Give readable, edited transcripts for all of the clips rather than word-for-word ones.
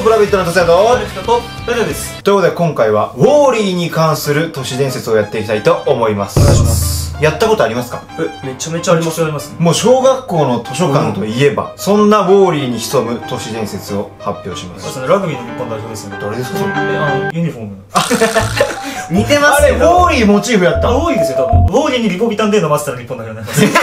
プラビットの達也と大丈夫です。 ということで今回はウォーリーに関する都市伝説をやっていきたいと思います。 お願いします。 やったことありますか？ めちゃめちゃあります。 もう小学校の図書館といえば、そんなウォーリーに潜む都市伝説を発表します。 そうですね、ラグビーの日本代表ですよね。 誰ですかそれ？ ユニフォーム。 似てますけど。あれウォーリーモチーフやった。 ウォーリーですよ多分。ウォーリーにリポビタン D 飲ませたら日本代表になります。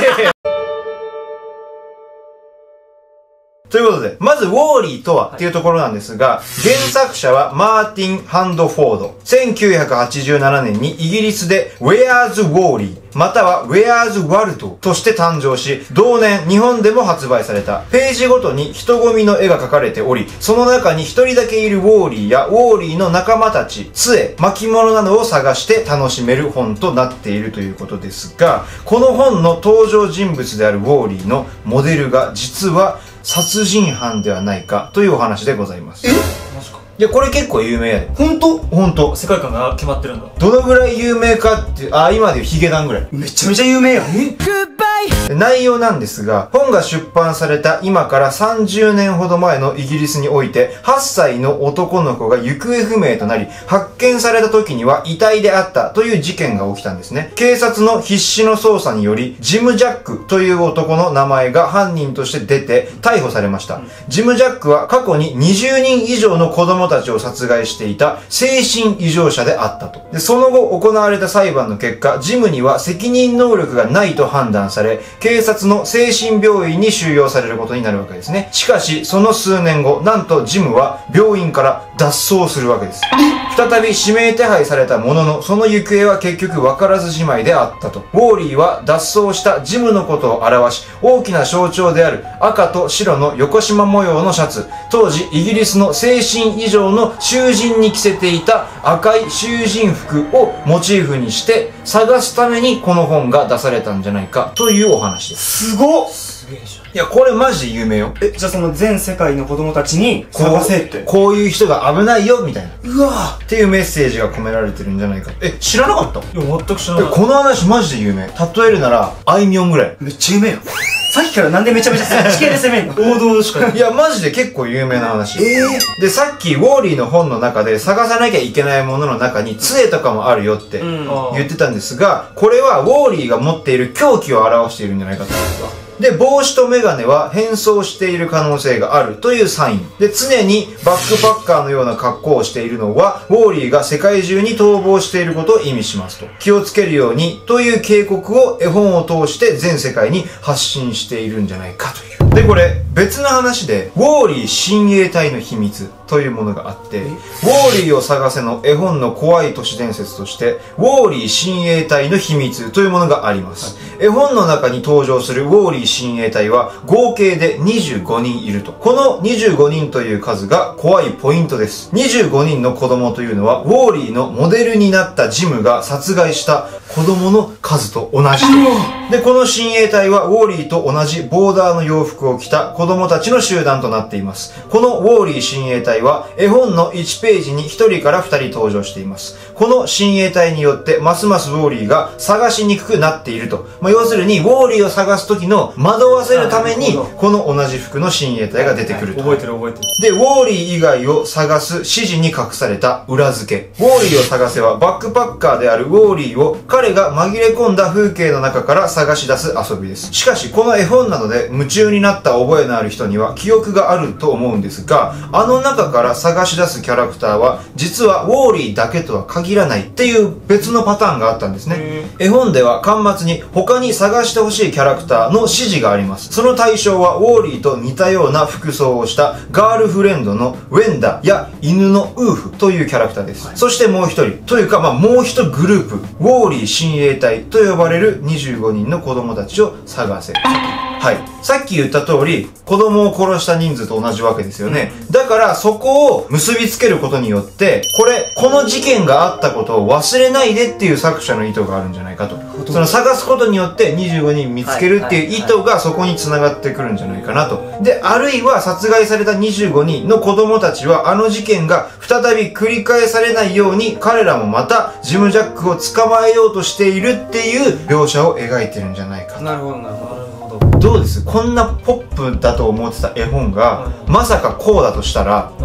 ということで、まず、ウォーリーとはっていうところなんですが、原作者はマーティン・ハンドフォード。1987年にイギリスで Where's Wally? または Where's Waldo? として誕生し、同年日本でも発売された。ページごとに人混みの絵が描かれており、その中に一人だけいるウォーリーやウォーリーの仲間たち、杖、巻物などを探して楽しめる本となっているということですが、この本の登場人物であるウォーリーのモデルが実は殺人犯ではないかというお話でございます。 マジか。 いや、これ結構有名やで。 本当？ 本当。 世界観が決まってるんだ。 どのぐらい有名かっていう、今でいうヒゲダンぐらい。 めちゃめちゃ有名やん。 内容なんですが、本が出版された今から30年ほど前のイギリスにおいて、8歳の男の子が行方不明となり、発見された時には遺体であったという事件が起きたんですね。警察の必死の捜査により、ジム・ジャックという男の名前が犯人として出て逮捕されました。ジム・ジャックは過去に20人以上の子供たちを殺害していた精神異常者であったと。で、その後行われた裁判の結果、ジムには責任能力がないと判断され、警察の精神病院に収容されることになるわけですね。しかし、その数年後、なんとジムは病院から脱走するわけです。再び指名手配されたものの、その行方は結局分からずじまいであったと。ウォーリーは脱走したジムのことを表し、大きな象徴である赤と白の横縞模様のシャツ、当時イギリスの精神異常の囚人に着せていた赤い囚人服をモチーフにして探すためにこの本が出されたんじゃないかというお話です。 すごっ！すげえじゃん。 いや、これマジで有名よ。 じゃあその全世界の子供たちに探せって。 こういう人が危ないよ、みたいな。 うわっていうメッセージが込められてるんじゃないか。知らなかった？ いや、全く知らない。 この話マジで有名。例えるなら、あいみょんぐらい。 めっちゃ有名よ。さっきからなんでめちゃめちゃそっち系で攻めんの？王道しか。 いや、マジで結構有名な話。で、さっき、ウォーリーの本の中で探さなきゃいけないものの中に、杖とかもあるよって言ってたんですが、これはウォーリーが持っている凶器を表しているんじゃないかと思うんですよ。で、帽子とメガネは変装している可能性があるというサイン。で、常にバックパッカーのような格好をしているのは、ウォーリーが世界中に逃亡していることを意味しますと。気をつけるようにという警告を絵本を通して全世界に発信しているんじゃないかという。で、これ、別の話で、ウォーリー親衛隊の秘密というものがあって、ウォーリーを探せの絵本の怖い都市伝説として、ウォーリー親衛隊の秘密というものがあります。絵本の中に登場するウォーリー親衛隊は合計で25人いると。この25人という数が怖いポイントです。25人の子供というのは、ウォーリーのモデルになったジムが殺害した子供の数と同じで、この親衛隊はウォーリーと同じボーダーの洋服を着た子供たちの集団となっています。このウォーリー親衛隊は絵本の1ページに1人から2人登場しています。この親衛隊によってますますウォーリーが探しにくくなっていると。要するにウォーリーを探す時の惑わせるためにこの同じ服の親衛隊が出てくると。 覚えてる覚えてる。 で、ウォーリー以外を探す指示に隠された裏付け。ウォーリーを探せはバックパッカーであるウォーリーを彼が紛れ込んだ風景の中から探し出す遊びです。しかしこの絵本などで夢中になった覚えのある人には記憶があると思うんですが、あの中から探し出すキャラクターは実はウォーリーだけとは限らないっていう別のパターンがあったんですね。絵本では巻末に他に探してほしいキャラクターの指示があります。その対象はウォーリーと似たような服装をしたガールフレンドのウェンダや犬のウーフというキャラクターです。そしてもう一人というかもう一グループ、ウォーリー親衛隊と呼ばれる25人の子供たちを探せ。はい。さっき言った通り、子供を殺した人数と同じわけですよね。だからそこを結びつけることによって、この事件があったことを忘れないでっていう作者の意図があるんじゃないかと。その探すことによって25人見つけるっていう意図がそこに繋がってくるんじゃないかなと。で、あるいは殺害された25人の子供たちはあの事件が再び繰り返されないように彼らもまたジム・ジャックを捕まえようとしているっていう描写を描いてるんじゃないかと。 なるほどなるほど。 どうです？こんなポップだと思ってた絵本が、まさかこうだとしたら、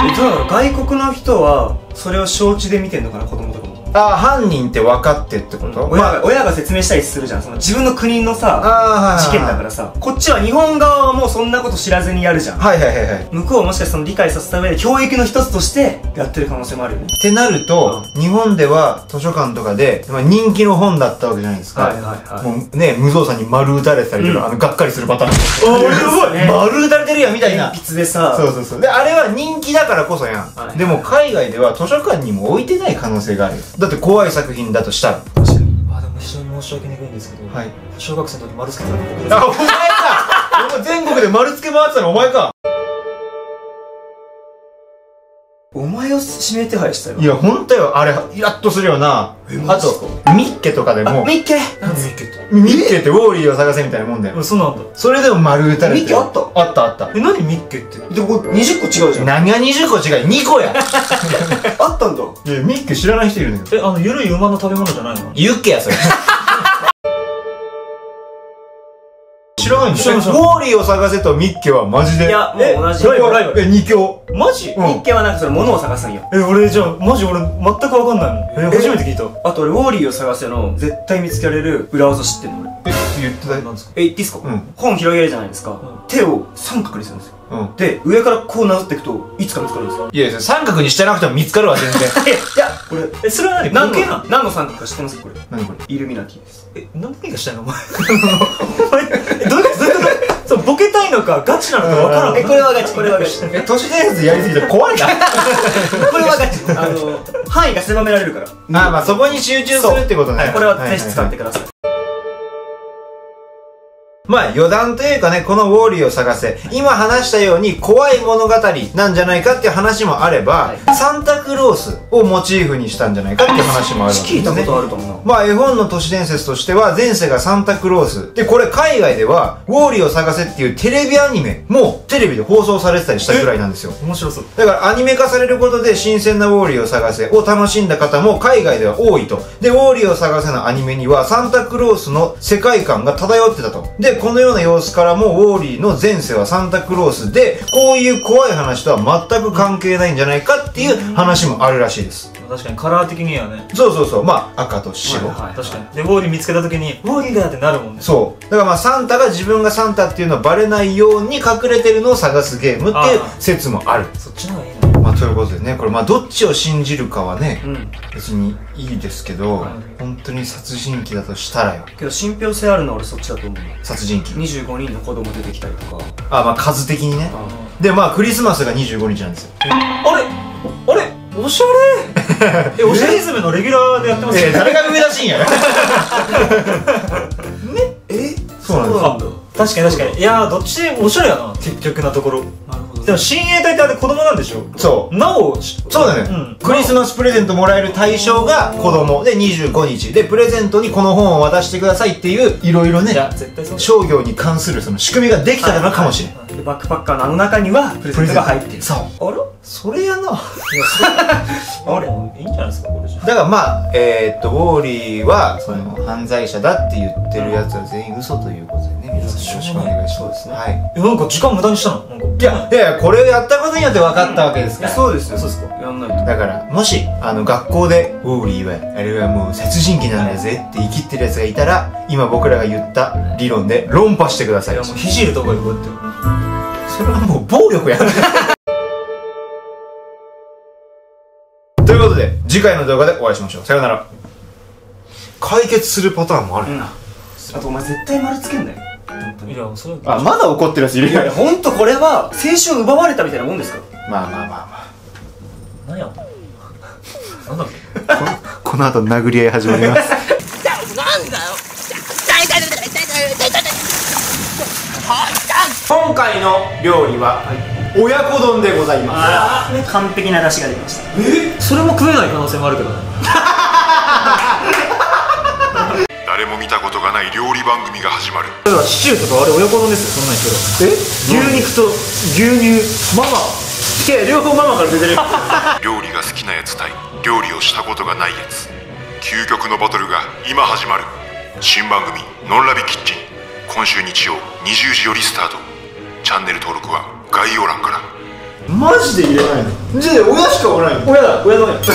どうだろう、外国の人はそれを承知で見てんのかな、子供とかも。 あ、犯人って分かってってこと？ 親が説明したりするじゃん、その自分の国のさ事件だからさ、こっちは日本側はもうそんなこと知らずにやるじゃん。 はいはいはいはい。 向こうはもしかしてその理解させた上で教育の一つとしてやってる可能性もあるよね。 ってなると、日本では図書館とかで人気の本だったわけじゃないですか。 はいはいはい。 もうね、無造作に丸打たれてたりとか、がっかりするパターン。 俺すごい丸打たれてるやんみたいな。 鉛筆でさ、 そうそうそう。で、あれは人気だからこそやん。でも海外では図書館にも置いてない可能性があるよ。だって怖い作品だとしたら。 あ、でも非常に申し訳ないんですけど、 はい。 小学生の時丸つけたの僕です。 あ、お前かお前全国で丸つけ回ってたのお前か。 お前を指名手配したよ。 いや、ほんとよ。あれ、イラッとするよな。あと、ミッケとかでも、 ミッケ何ミッケってミッケってウォーリーを探せみたいなもんだよ。 そうなんだ。 それでも丸打たれてる。 ミッケあった？ あったあった。 何ミッケってで、ここ20個違うじゃん。 何が20個違い 2 個や。 あったんだ。 いや、ミッケ知らない人いるんだけど。 ゆるい馬の食べ物じゃないの？ ユッケや、それ。知らないんだよ。ウォーリーを探せとミッケはマジで。 いや、もう同じ。 ライバル。 2強。 マジ？ ミッケはなんかそれ物を探すんよ。 俺じゃあ、マジ俺全くわかんないの。初めて聞いた。 あと俺、ウォーリーを探せの絶対見つけられる裏技知ってんの俺。 言ってた。 なんですか？ 言っていいっすか？本広げるじゃないですか。手を三角にするんですよ。で、上からこうなぞっていくと、いつか見つかるんですよ。 いやいや、三角にしてなくても見つかるわ、全然。 いや、これ、 それは何ボケなの？ 何の三角か知ってますこれ。 何これ？ イルミナティです。 何がしたいのお前。お前、どういうことそう、ボケたいのか、ガチなのかわからん。 これはガチ、これはガチ。 都市伝説やりすぎて怖いな。 これはガチ。範囲が狭められるから。 まあそこに集中するってことね。 これはぜひ使ってください。 まあ余談というかね、このウォーリーを探せ、今話したように怖い物語なんじゃないかっていう話もあれば、サンタクロースをモチーフにしたんじゃないかっていう話もあるわけですね。 聞いたことあると思うな。 まあ絵本の都市伝説としては前世がサンタクロース。で、これ海外ではウォーリーを探せっていうテレビアニメもテレビで放送されてたりしたぐらいなんですよ。 面白そう。 だからアニメ化されることで新鮮なウォーリーを探せを楽しんだ方も海外では多いと。で、ウォーリーを探せのアニメにはサンタクロースの世界観が漂ってたと。で、このような様子からもウォーリーの前世はサンタクロースで、こういう怖い話とは全く関係ないんじゃないかっていう話もあるらしいです。 確かにカラー的にはね。 そうそうそう。まあ赤と白。 確かに。で、ウォーリー見つけた時に、ウォーリーだってなるもんね。 そう。だからまあサンタが自分がサンタっていうのをバレないように隠れてるのを探すゲームっていう説もある。 そっちの方がいいな。 まあということでね、これまあどっちを信じるかはね、別にいいですけど、本当に殺人鬼だとしたらよ。 けど信憑性あるのは俺そっちだと思う。 殺人鬼。 25人の子供出てきたりとか。 まあ数的にね。で、まあクリスマスが25日なんですよ。 あれおしゃれおしゃれイズムのレギュラーでやってますよ。 誰が上田晋也よ。そうなんだ。 確かに確かに。いやー、どっちでもおしゃれやな、結局なところ。なるほど。でも親衛隊ってあれ子供なんでしょ？ そう。 なお、 そうだね。クリスマスプレゼントもらえる対象が子供で25日で、プレゼントにこの本を渡してくださいっていう、いろいろね、 絶対そう。 商業に関するその仕組みができたのかもしれない。 バックパッカーのあの中にはプレゼントが入ってる。 そう。 あら？ それやな。 あれいいんじゃないですか、これじゃ。 だからまあ、ウォーリーは、その、犯罪者だって言ってるやつは全員嘘ということでね、皆さんよろしくお願いします。はい。 なんか時間無駄にしたの？ いや、これをやったことによって分かったわけですから。 そうですよ。 そうですか。 やんないと。 だから、もし、学校で、ウォーリーは、あれはもう殺人鬼なんだぜって言い切ってるやつがいたら、今僕らが言った理論で論破してください。 いや、もう肘入れた方がいい、こうやって。 それはもう暴力や。ということで、次回の動画でお会いしましょう。さようなら。解決するパターンもあるな。 あとお前絶対丸つけんだよ。 いや、それは。 まだ怒ってるやついるよ。 ほんとこれは青春奪われたみたいなもんですか？ まあ。 何やなんだっけこの後殴り合い始まります。 なんだよ。 今回の料理は、親子丼でございます。 完璧な出汁が出ました。 それも食えない可能性もあるけどね。 誰も見たことがない料理番組が始まる。 だからシチューとかあれ親子丼ですよ、そんなん言ってる。牛肉と牛乳、ママ。いや、両方ママから出てる。 料理が好きなやつ対料理をしたことがないやつ、究極のバトルが今始まる。新番組「ノンラビキッチン」、今週日曜20時よりスタート。チャンネル登録は概要欄から。 マジで入れないの？じゃあ親しかおらんよ。 親だ、親のね。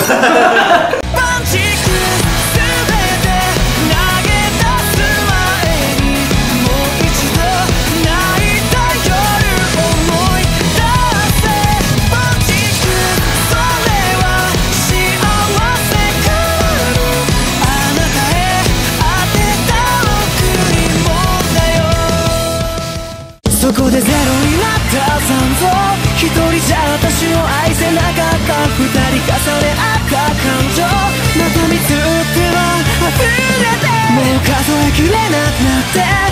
そこでゼロになった残像、一人じゃ私を愛せなかった、二人重ね合った感情、また見つっては溢れて、もう数えきれなくなって